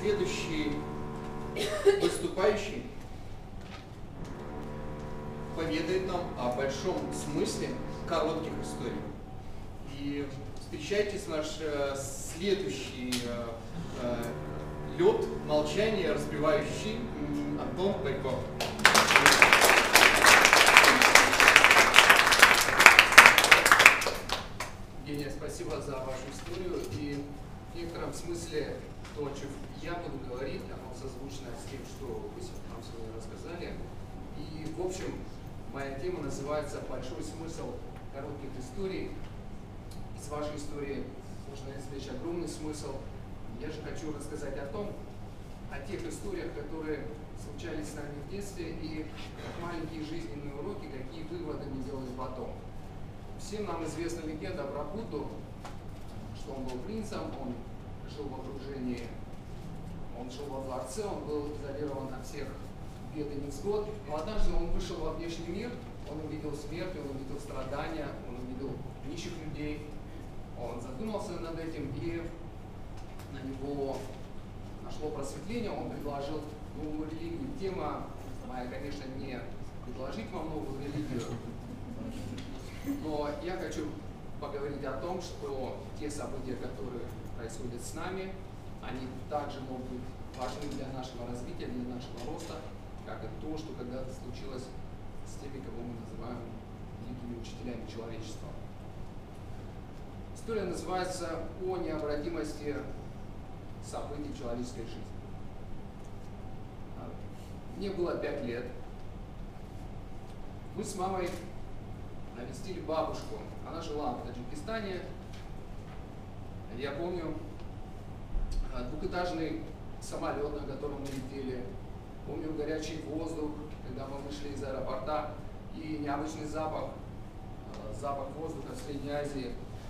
следующий выступающий поведает нам о большом смысле коротких историй. И встречайте наш следующий лед молчания, разбивающий Антон Байков. Евгения, спасибо за вашу историю. И в некотором смысле то, о чем я буду говорить, оно созвучно с тем, что вы нам сегодня рассказали. И, в общем, моя тема называется «Большой смысл коротких историй». Из вашей истории можно извлечь огромный смысл. Я же хочу рассказать о тех историях, которые случались с нами в детстве, и как маленькие жизненные уроки, какие выводы мы делаем потом. Всем нам известна легенда про Будду, что он был принцем, он жил в окружении, он жил во дворце, он был изолирован от всех бед и невзгод. Но однажды он вышел во внешний мир, он увидел смерть, он увидел страдания, он увидел нищих людей. Он задумался над этим, и на него нашло просветление, он предложил новую религию. Тема моя, конечно, не предложить вам новую религию, но я хочу поговорить о том, что те события, которые происходят с нами, они также могут быть важны для нашего развития, для нашего роста, как и то, что когда-то случилось с теми, кого мы называем великими учителями человечества. История называется «О необратимости событий человеческой жизни». Мне было 5 лет. Мы с мамой навестили бабушку. Она жила в Таджикистане. Я помню двухэтажный самолет, на котором мы летели. Помню горячий воздух, когда мы вышли из аэропорта, и необычный запах воздуха в Средней Азии.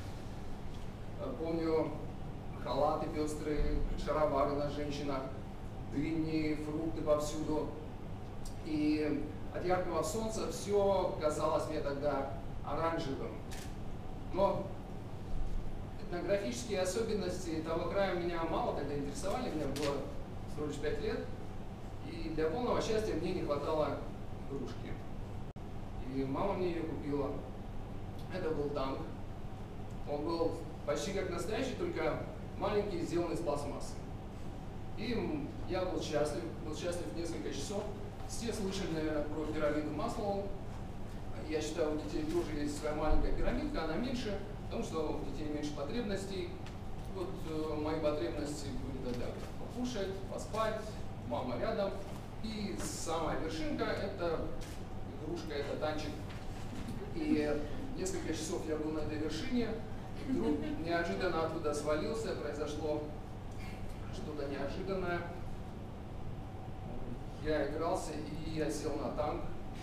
Помню халаты пестрые, шаровары на женщинах, дыни, фрукты повсюду. И от яркого солнца все казалось мне тогда оранжевым. Но этнографические особенности того края меня мало тогда интересовали, мне было всего лишь 5 лет. И для полного счастья мне не хватало игрушки. И мама мне ее купила. Это был танк. Он был почти как настоящий, только маленький, сделанный из пластмассы. И я был счастлив несколько часов. Все слышали, наверное, про пирамиду Маслоу. Я считаю, у детей тоже есть своя маленькая пирамидка, она меньше, потому что у детей меньше потребностей. Вот мои потребности были тогда покушать, поспать, мама рядом. И самая вершинка – это игрушка, это танчик. И несколько часов я был на этой вершине. Вдруг неожиданно оттуда свалился, произошло что-то неожиданное. Я игрался, и я сел на танк.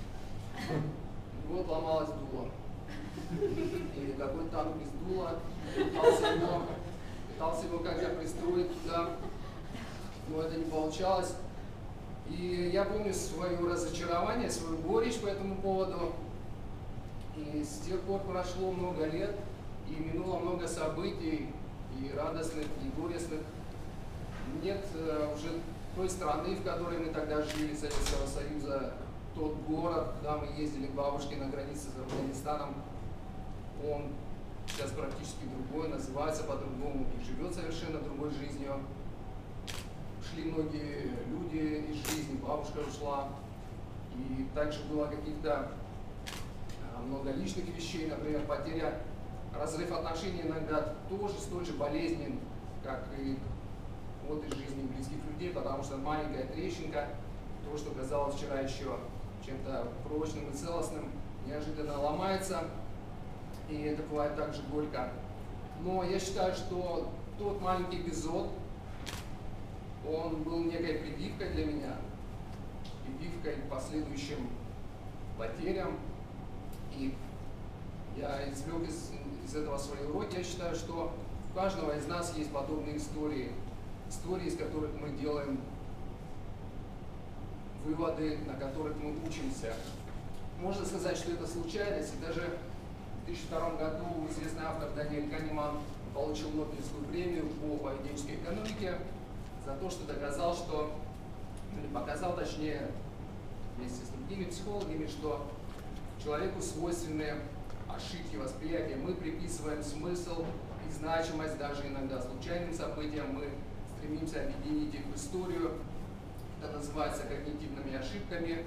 И вот ломалось дуло. И какой танк без дула, пытался его как-то пристроить туда, но это не получалось. И я помню свое разочарование, свою горечь по этому поводу. И с тех пор прошло много лет, и минуло много событий, и радостных, и горестных. Нет уже той страны, в которой мы тогда жили, Советского Союза, тот город, куда мы ездили к бабушке на границе с Афганистаном, он сейчас практически другой, называется по-другому и живет совершенно другой жизнью. Ушли многие люди из жизни, бабушка ушла, и также было каких-то много личных вещей, например, потеря, разрыв отношений иногда тоже столь же болезнен, как и от из жизни близких людей, потому что маленькая трещинка, то, что казалось вчера еще чем-то прочным и целостным, неожиданно ломается, и это бывает также горько. Но я считаю, что тот маленький эпизод, он был некой прививкой для меня, прививкой к последующим потерям, и я извлек из этого свои уроки. Я считаю, что у каждого из нас есть подобные истории, из которых мы делаем выводы, на которых мы учимся. Можно сказать, что это случайность, и даже в 2002 году известный автор Даниэль Канеман получил Нобелевскую премию по поведенческой экономике. за то, что доказал, что, или показал, точнее, вместе с другими психологами, что человеку свойственны ошибки восприятия. Мы приписываем смысл и значимость даже иногда случайным событиям, мы стремимся объединить их в историю. Это называется когнитивными ошибками.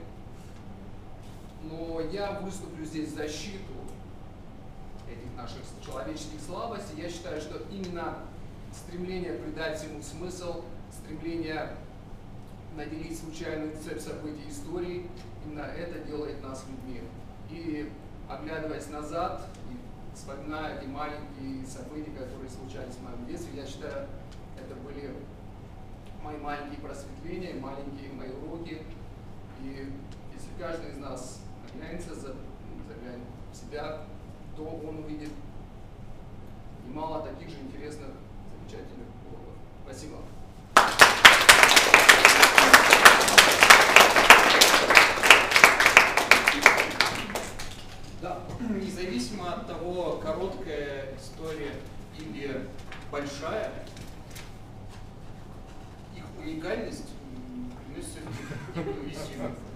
Но я выступлю здесь в защиту этих наших человеческих слабостей. Я считаю, что именно стремление придать всему смысл, стремление наделить случайную цепь событий истории, именно это делает нас людьми. И оглядываясь назад, и вспоминая эти маленькие события, которые случались в моем детстве, я считаю, это были мои маленькие просветления, маленькие мои уроки. И если каждый из нас оглянется, заглянет в себя, то он увидит немало таких же интересных, замечательных уроков. Спасибо. Да, независимо от того, короткая история или большая, их уникальность приносит неуязвимость.